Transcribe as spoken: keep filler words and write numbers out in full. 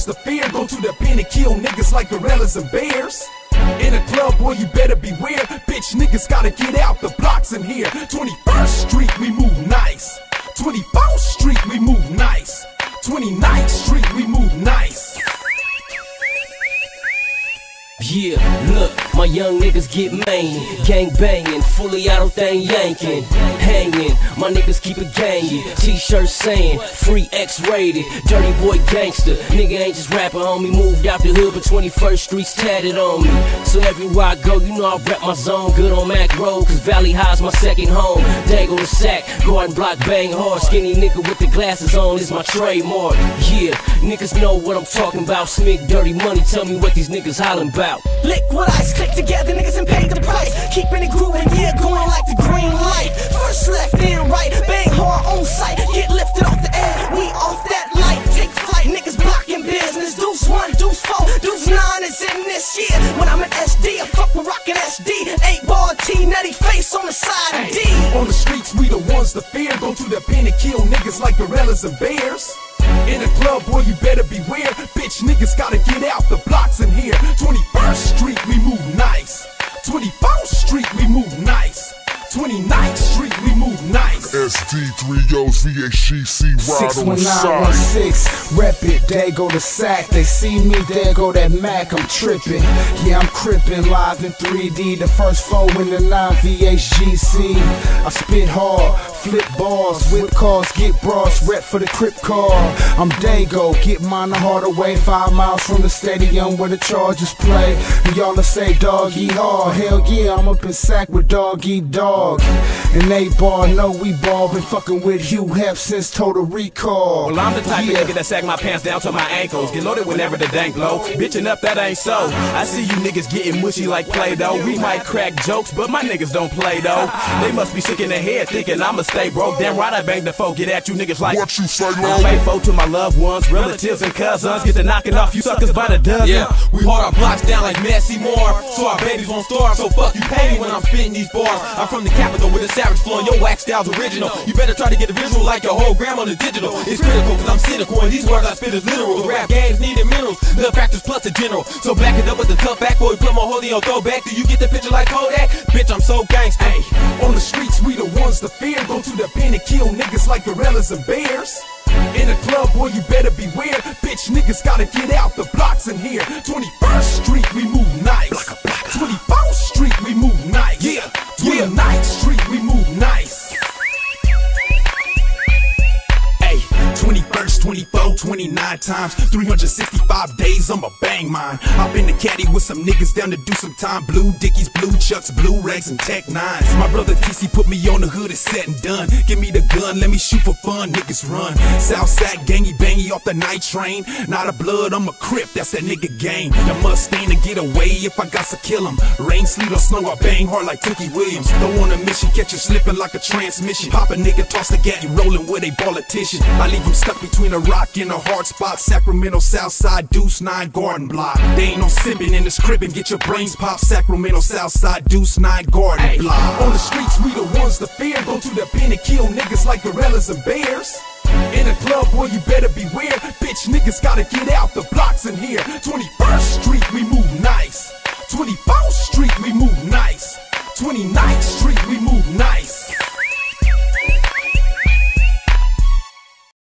the fear. Go to the pen and kill niggas like gorillas and bears. In a club, boy, you better beware. Bitch, niggas gotta get out, the blocks in here. twenty-first Street, we move nice. twenty-fourth Street, we move nice. twenty-ninth Street, we move nice. Yeah, look, my young niggas get main, gang banging, fully auto thing yanking, hanging, my niggas keep it gangin', t-shirts saying, free X-rated, dirty boy gangster, nigga ain't just rapping on me, moved out the hood but twenty-first Street's tatted on me, so everywhere I go, you know I rep my zone, good on Mac Road, cause Valley High's my second home, Dago the sack, garden block bang hard, skinny nigga with the glasses on is my trademark, yeah, niggas know what I'm talking about, Smig dirty money, tell me what these niggas hollin' about. Liquid ice, click together, niggas and pay the price. Keeping it grooving, yeah, going like the green light. First left, then right, bang hard on sight. Get lifted off the air, we off that light. Take flight, niggas blocking business. Deuce one, deuce four, deuce nine is in this year. When I'm in S D, I fuck with rockin' S D. Eight ball T, nutty face on the side of D. On the streets, we the ones to fear. Go to the pen and kill niggas like gorillas and bears. In a club, boy, you better beware. Bitch, niggas gotta get out, the blocks in here. twenty-first Street, we move nice. twenty-fourth Street, we move nice. twenty-ninth Street, we move nice. S D three O's V H G C ride on the side. six rep it, there go the sack. They see me, there go that Mac, I'm trippin'. Yeah, I'm crippin' live in three D. The first four in the nine V H G C. I spit hard, flip balls, whip cars, get bras, rep for the Crip car. I'm Dago, get mine the harder way. Five miles from the stadium where the Chargers play. And y'all will say doggy hard. Hell yeah, I'm up in sack with doggy dog. And they ball, know we ball. Been fucking with Hugh Hef since Total Recall. Well, I'm the type yeah. of nigga that sag my pants down to my ankles. Get loaded whenever the dank low. Bitchin' up, that ain't so. I see you niggas getting mushy like Play-Doh. We might crack jokes, but my niggas don't play though. They must be sick in their head thinking I'ma stay broke. Damn right I bang the folk, get at you niggas like what you say, I'm faithful to my loved ones, relatives and cousins. Get to knocking off you suckers by the dozen. Yeah, we hold our blocks down like Messi Moore, so our babies won't starve. So fuck you pay me when I'm spitting these bars. I'm from the capital with a savage flow and your wax style's original. You better try to get a visual like your whole gram on the digital. It's critical cause I'm cynical and these words I spit is literal. The rap games needed minerals, the factors plus the general. So back it up with the tough back, boy, put my hoodie on throwback. Do you get the picture like Kodak? Bitch, I'm so gangsta. Hey, on the streets, we the ones to fear. Go to the pen and kill niggas like gorillas and bears. In a club, boy, you better beware. Bitch, niggas gotta get out, the blocks in here. twenty-first Street, we move nice. twenty-fourth Street, we move nice. Yeah, twenty-ninth Street, we move nice. Hey, twenty-first, twenty-four, twenty-nine times, three hundred sixty-five days, I'ma bang mine. Hop in the caddy with some niggas down to do some time. Blue Dickies, blue Chucks, blue Regs, and Tech Nines. My brother T C put me on the hood, it's said and done. Give me the gun, let me shoot for fun, niggas run. Southside gangy bangy off the night train. Not a blood, I'm a Crip, that's that nigga gang. The Mustang to get away if I got to kill him. Rain, sleet, or snow, I bang hard like Tookie Williams. Don't want a mission, catch you slipping like a transmission. Pop a nigga, toss the gat, you rolling with a politician. I leave him stuck between a rock and a hard spot. Sacramento, Southside, Deuce nine, Garden Block. They ain't no sipping in this crib and get your brains popped. Sacramento, Southside, Deuce nine, Garden Ay, Block. On the streets, we the ones to fear. Go to the pen and kill niggas like gorillas and bears. In a club, boy, you better beware. Bitch, niggas gotta get out, the blocks in here. twenty-first Street, we move nice. twenty-fourth Street, we move nice. twenty-ninth Street.